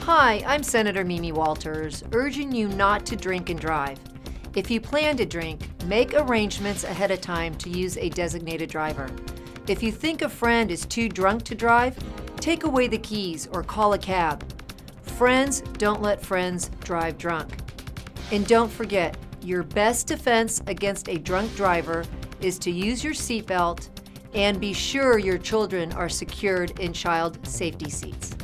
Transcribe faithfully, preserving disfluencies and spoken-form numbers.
Hi, I'm Senator Mimi Walters, urging you not to drink and drive. If you plan to drink, make arrangements ahead of time to use a designated driver. If you think a friend is too drunk to drive, take away the keys or call a cab. Friends don't let friends drive drunk. And don't forget, your best defense against a drunk driver is to use your seatbelt and be sure your children are secured in child safety seats.